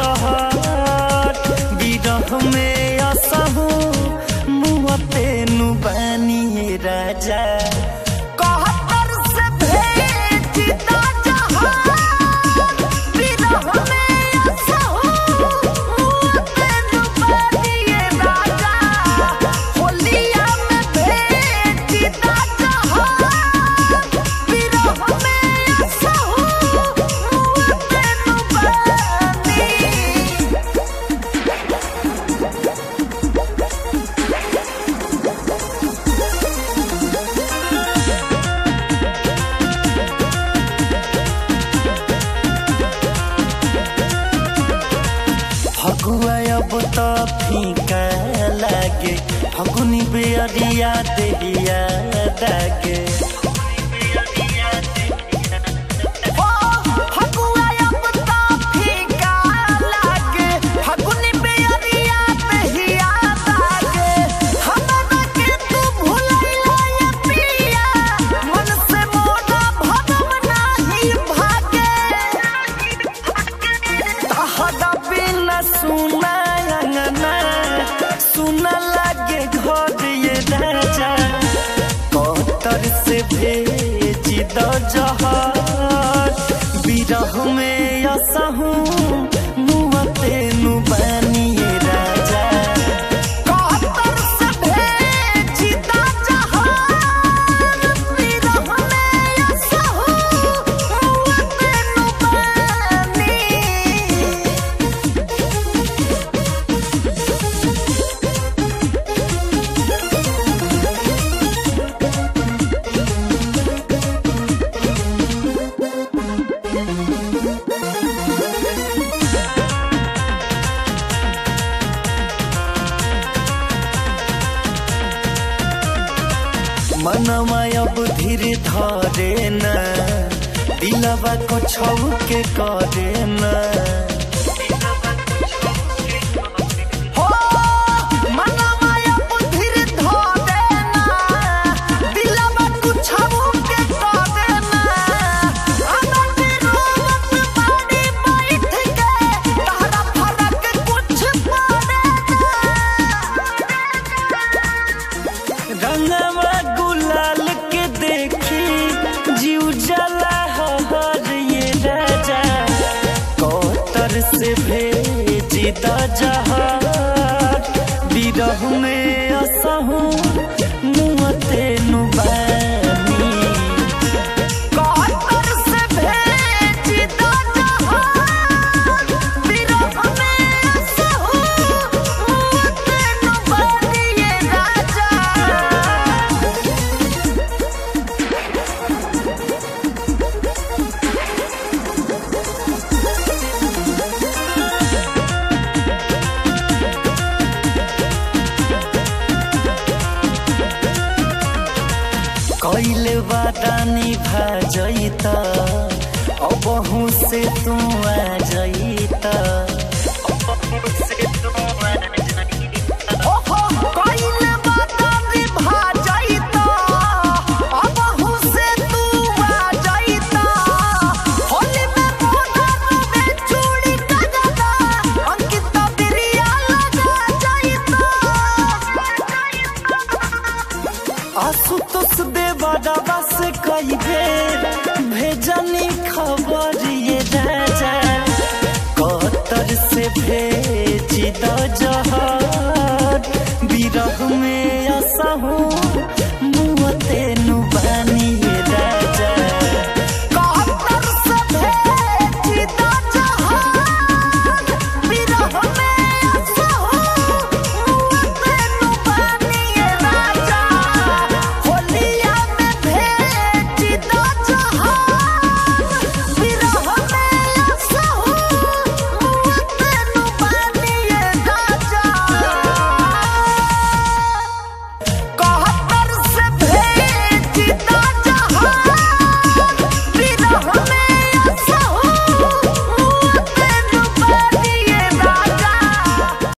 जहर बिरह में असहु मुहते नु बानी राजा फगुआ अब तो फीका लागे फगुनी बेअरिया देहिया दागे सुना अंगना सुना लागे घर ये राजा कतर से भेज द जहर बिरह में असहु मुहते नु बानी ये राजा कतर से भेज द जहर बिरह में असहु मुहते नु बानी। मनवा अब धीरे धरे न दिलवा को छौके करे न हो मनवा अब धीरे धरे न दिलवा को छौके करे न अनंत रोवत बाड़ी बैठ के तहरा फरक कुछ पड़े रंगवा गुलाल के देखी जीव जला हर ये राजा कतर से भेज द जहर बिरह में असहु मुहते नु बानी कतर से भेज द जहर बिरह में असहु मुहते नु बानी ये राजा। कैले वादा निभा जइता अबहु से तू आ जइता कैले वादा निभा जइता अबहु से तू आ जइता होली में मोहर में चूड़ी कजदा अंकिता बिरिया लगा जइता आशुतोष देवरवा से कई बेर भेजनी खबर ये राजा कतर से भेज द जहर बिरह में